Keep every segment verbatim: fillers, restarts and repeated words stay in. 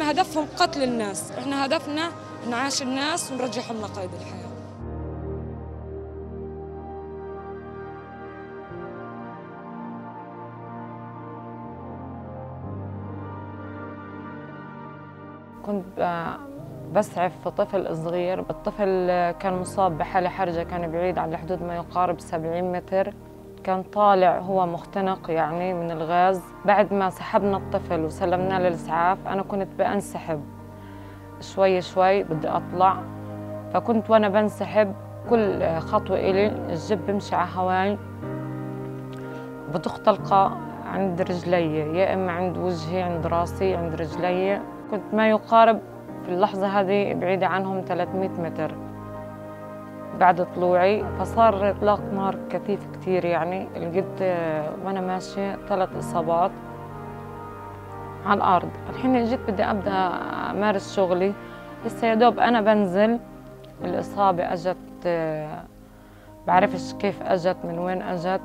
هدفهم قتل الناس، احنا هدفنا نعاش الناس ونرجعهم لقيد الحياة. كنت بسعف في طفل صغير، الطفل كان مصاب بحالة حرجة، كان بعيد عن حدود ما يقارب سبعين متر، كان طالع هو مختنق يعني من الغاز. بعد ما سحبنا الطفل وسلمناه للإسعاف أنا كنت بنسحب شوي شوي بدي أطلع، فكنت وأنا بنسحب كل خطوة إلي الجب بمشي على هواي بتختلقة عند رجلي، يا إما عند وجهي، عند راسي، عند رجلي. كنت ما يقارب في اللحظة هذه بعيدة عنهم ثلاثمئة متر بعد طلوعي، فصار إطلاق نار كثيف كثير يعني. لقيت وأنا ماشية ثلاث إصابات على الأرض. الحين جيت بدي أبدأ أمارس شغلي، لسه يا دوب أنا بنزل الإصابة أجت، بعرفش كيف أجت، من وين أجت.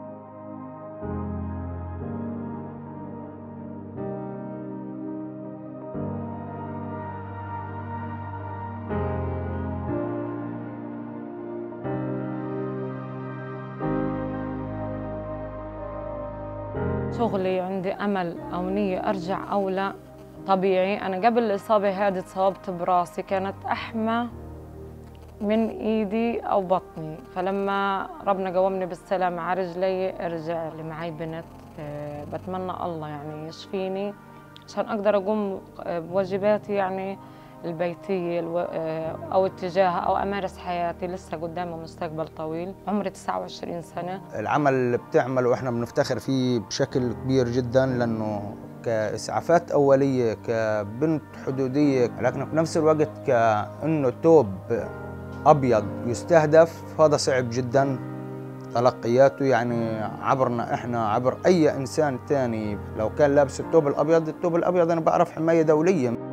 شغلي عندي أمل أو نية أرجع أو لا طبيعي. أنا قبل الإصابة هذه تصابت براسي، كانت أحمى من إيدي أو بطني، فلما ربنا قومني بالسلامة على رجلي أرجع لي. معي بنت، أه بتمنى الله يعني يشفيني عشان أقدر أقوم بواجباتي يعني البيتية أو اتجاهها أو أمارس حياتي. لسه قدامي مستقبل طويل. عمري تسعة وعشرين سنة. العمل اللي بتعمله وإحنا بنفتخر فيه بشكل كبير جدا، لأنه كإسعافات أولية، كبنت حدودية، لكن في نفس الوقت كأنه توب أبيض يستهدف، هذا صعب جدا تلقياته يعني عبرنا إحنا، عبر أي إنسان تاني. لو كان لابس الثوب الأبيض، الثوب الأبيض أنا بعرف حماية دولية.